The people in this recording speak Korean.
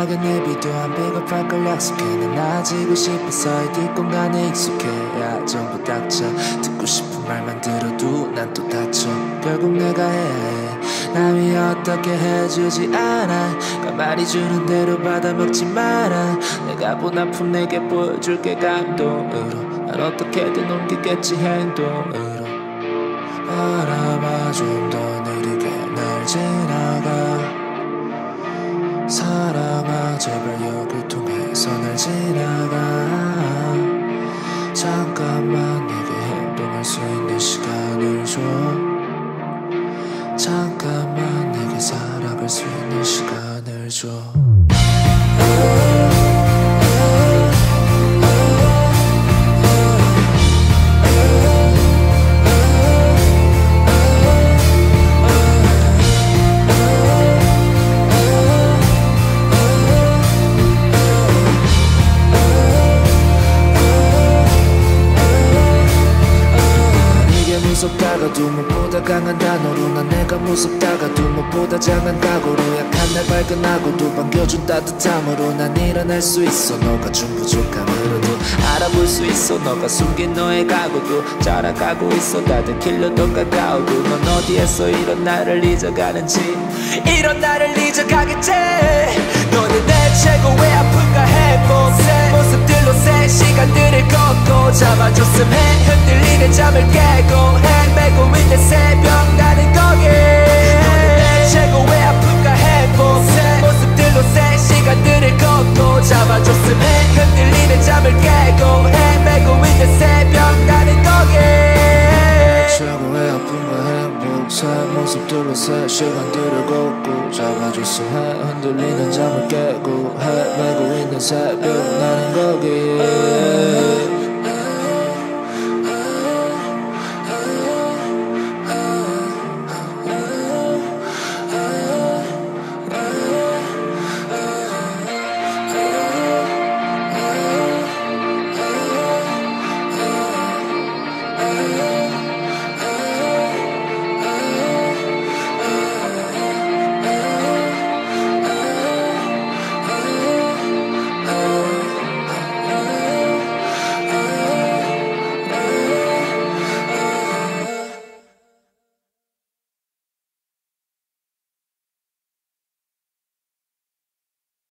편하게 내비둬한 비겁할 걸 약속해. 난 나아지고 싶어서 이 뒷공간에 익숙해. 야 전부 닥쳐. 듣고 싶은 말만 들어도 난 또 다쳐. 결국 내가 해야 해. 남이 어떻게 해주지 않아. 가만히 주는 대로 받아먹지 마라. 내가 본 아픔 내게 보여줄게 감동으로. 난 어떻게든 옮기겠지 행동으로. 바라봐 좀 더 느리게 날 지나가. 사랑아 제발 여길 통해서 날 지나가. 잠깐만 내게 행동할 수 있는 시간을 줘. 잠깐만 내게 살아갈 수 있는 시간을 줘. 무섭다가도 무엇보다 강한 단어로. 난 내가 무섭다가도 무엇보다 장한 각오로. 약한 날 발견하고도 반겨준 따뜻함으로. 난 일어날 수 있어 너가 준 부족함으로도. 알아볼 수 있어 너가 숨긴 너의 각오도. 자라가고 있어 다들 길로도 가까우고. 넌 어디에서 이런 나를 잊어가는지. 이런 나를 잊어가겠지. 너는 내 최고의 아픔과 행복새 모습들로 새 시간들을 걷고. 잡아줬음 해 흔들리는 잠을 깨고. 헤매고 있는 새벽 나는 거기. 너는 내 최고의 아픔과 행복새 모습들로 새 시간들을 걷고. 잡아줬음 해 흔들리는 잠을 깨고. 헤매고 있는 새벽 나는 거기. 최고의 아픔과 행복 새 모습들로 새 시간들을 걷고. 잡아줬음 해 흔들리는 잠을 깨고. 헤매고 있는 새벽 나는 거기.